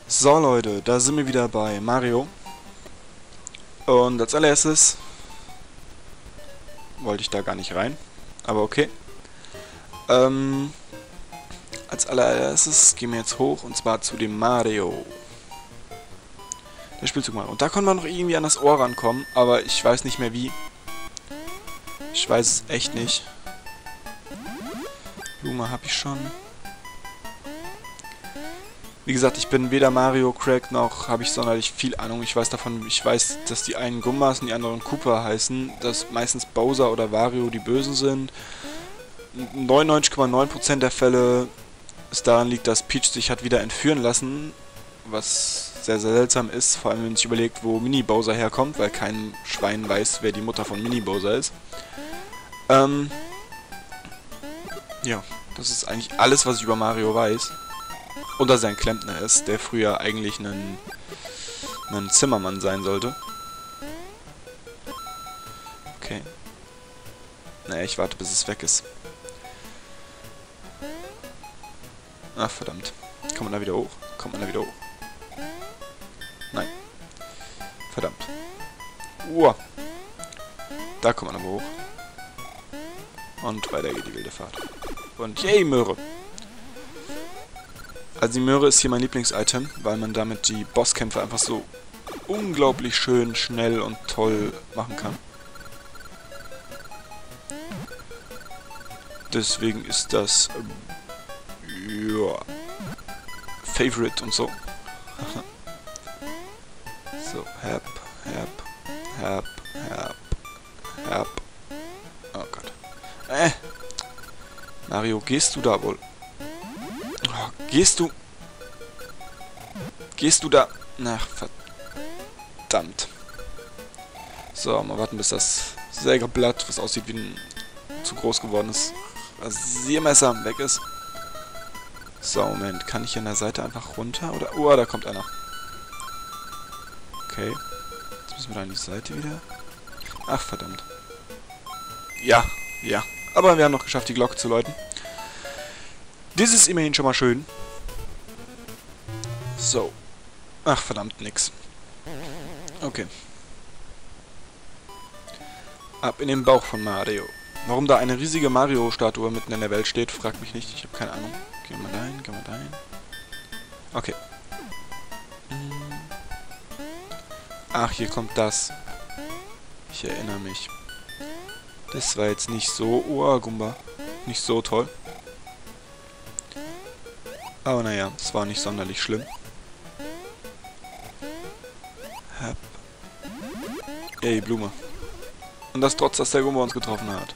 So Leute, da sind wir wieder bei Mario. Und als allererstes wollte ich da gar nicht rein, aber okay. Als allererstes gehen wir jetzt hoch und zwar zu dem Mario. Der Spielzug mal. Und da konnte man noch irgendwie an das Ohr rankommen, aber ich weiß nicht mehr wie. Ich weiß es echt nicht. Blume habe ich schon. Wie gesagt, ich bin weder Mario Crack noch habe ich sonderlich viel Ahnung. Ich weiß, dass die einen Gumbas und die anderen Koopa heißen, dass meistens Bowser oder Wario die Bösen sind. 99,9% der Fälle es daran liegt, dass Peach sich hat wieder entführen lassen, was sehr, sehr seltsam ist, vor allem wenn man sich überlegt, wo Mini-Bowser herkommt, weil kein Schwein weiß, wer die Mutter von Mini-Bowser ist. Ja, das ist eigentlich alles, was ich über Mario weiß. Und dass er ein Klempner ist, der früher eigentlich ein Zimmermann sein sollte. Okay. Naja, ich warte, bis es weg ist. Ach, verdammt. Kommt man da wieder hoch? Kommt man da wieder hoch? Nein. Verdammt. Uah. Da kommt man aber hoch. Und weiter geht die wilde Fahrt. Und yay, Möhre. Also die Möhre ist hier mein Lieblingsitem, weil man damit die Bosskämpfe einfach so unglaublich schön, schnell und toll machen kann. Deswegen ist das ja, Favorite und so. So, herb. Oh Gott. Mario, gehst du da wohl? Oh, gehst du da? Ach, verdammt. So, mal warten, bis das Sägeblatt, was aussieht wie ein zu groß gewordenes Rasiermesser, weg ist. So, Moment. Kann ich an der Seite einfach runter? Oder? Oh, da kommt einer. Okay. Jetzt müssen wir da an die Seite wieder. Ach, verdammt. Ja. Aber wir haben noch geschafft, die Glocke zu läuten. Das ist immerhin schon mal schön. So. Ach, verdammt, nix. Okay. Ab in den Bauch von Mario. Warum da eine riesige Mario-Statue mitten in der Welt steht, fragt mich nicht. Ich habe keine Ahnung. Gehen wir da hin. Okay. Ach, hier kommt das. Ich erinnere mich. Das war jetzt nicht so... Oh, Gumba. Nicht so toll. Aber naja, es war nicht sonderlich schlimm. Hab. Ey, Blume. Und das trotz, dass der Gumba uns getroffen hat.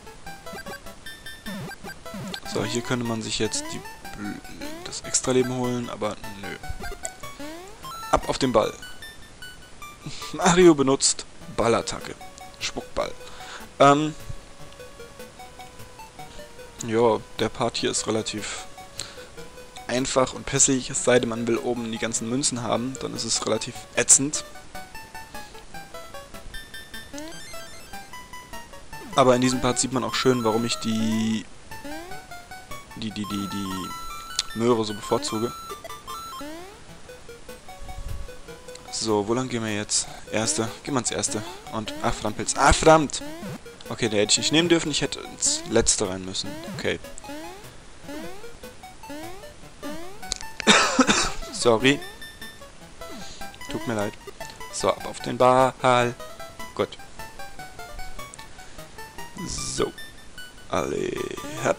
So, hier könnte man sich jetzt das Extra-Leben holen, aber nö. Ab auf den Ball. Mario benutzt Ballattacke. Spuckball. Ja, der Part hier ist relativ einfach und pissig, es sei denn, man will oben die ganzen Münzen haben, dann ist es relativ ätzend. Aber in diesem Part sieht man auch schön, warum ich die Möhre so bevorzuge. So, wo lang gehen wir jetzt? Erste. Gehen wir ins Erste. Und, ach verdammt, Pilz. Ah, verdammt! Okay, der hätte ich nicht nehmen dürfen, ich hätte ins Letzte rein müssen. Okay. Sorry. Tut mir leid. So, ab auf den Ball. Gut. So. Alle, hopp.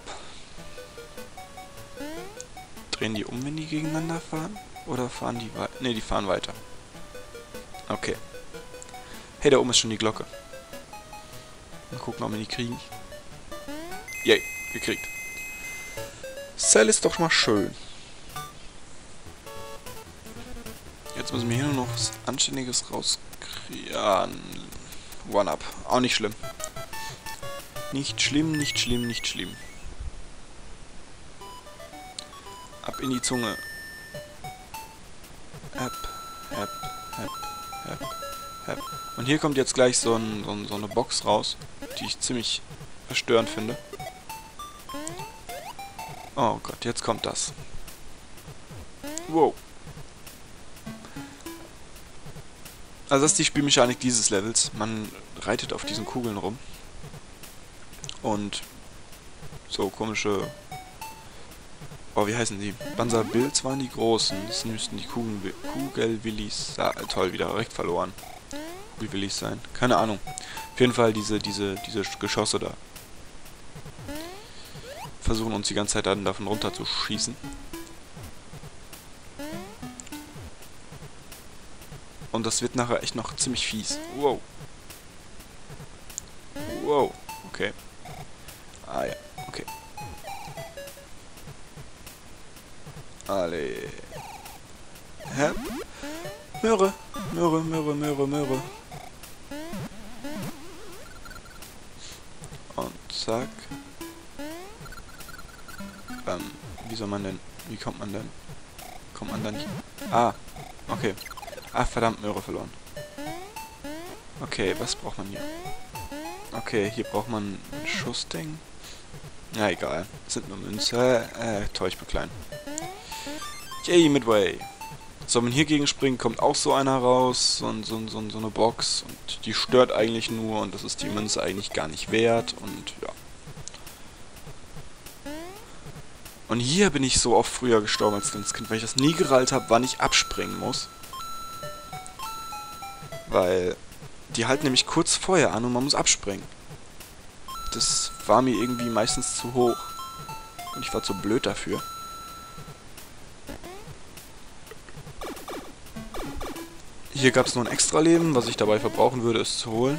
Drehen die um, wenn die gegeneinander fahren? Oder fahren die weiter? Ne, die fahren weiter. Okay. Hey, da oben ist schon die Glocke. Mal gucken, ob wir die kriegen. Yay, gekriegt. Cell ist doch mal schön. Jetzt müssen wir hier nur noch was Anständiges rauskriegen. Ja, One-Up. Auch nicht schlimm. Nicht schlimm. Ab in die Zunge. Hep. Und hier kommt jetzt gleich so eine Box raus, die ich ziemlich verstörend finde. Oh Gott, jetzt kommt das. Wow. Also das ist die Spielmechanik dieses Levels. Man reitet auf diesen Kugeln rum. Und so komische... Oh, wie heißen die? Banzer Bills waren die großen. Das müssten die Kugelwillis... Ah, toll, wieder direkt verloren. Kugelwillis sein. Keine Ahnung. Auf jeden Fall diese Geschosse da. Versuchen uns die ganze Zeit dann davon runter zu schießen. Und das wird nachher echt noch ziemlich fies. Wow. Wow. Okay. Ah ja. Okay. Alle. Hä? Möhre. Möhre, Möhre, Möhre, Möhre. Und zack. Wie soll man denn... Wie kommt man denn... Kommt man da nicht... Ah. Okay. Ah, verdammt, Möhre verloren. Okay, was braucht man hier? Okay, hier braucht man ein Schussding. Ja, egal. Das sind nur Münze. Toll, ich bin klein. Yay, Midway. So, wenn hier gegen springt, kommt auch so einer raus. So eine Box. Und die stört eigentlich nur. Und das ist die Münze eigentlich gar nicht wert. Und ja. Und hier bin ich so oft früher gestorben als kleines Kind, weil ich das nie gerallt habe, wann ich abspringen muss. Weil die halten nämlich kurz vorher an und man muss abspringen. Das war mir irgendwie meistens zu hoch. Und ich war zu blöd dafür. Hier gab es noch ein Extra-Leben, was ich dabei verbrauchen würde, es zu holen.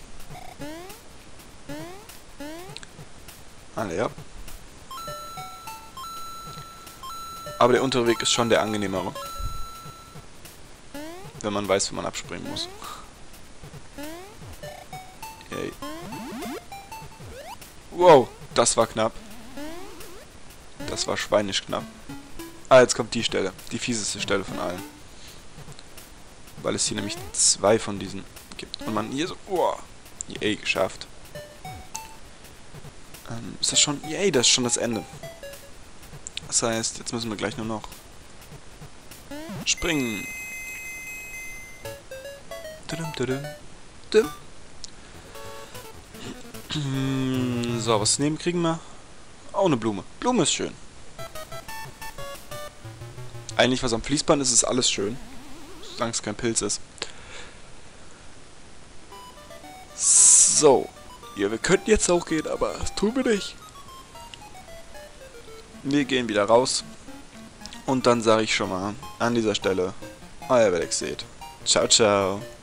Alle, ja. Aber der untere Weg ist schon der angenehmere. Wenn man weiß, wie man abspringen muss. Yay. Wow, das war knapp. Das war schweinisch knapp. Ah, jetzt kommt die Stelle. Die fieseste Stelle von allen. Weil es hier nämlich 2 von diesen gibt. Und man hier so... Oh, yay, geschafft. Ist das schon... Yay, das ist schon das Ende. Das heißt, jetzt müssen wir gleich nur noch... springen. So, was nehmen kriegen wir? Oh, eine Blume. Blume ist schön. Eigentlich, was am Fließband ist, ist alles schön. Solange es kein Pilz ist. So. Ja, wir könnten jetzt auch gehen, aber das tun wir nicht. Wir gehen wieder raus. Und dann sage ich schon mal an dieser Stelle, euer Welex seht. Ciao, ciao.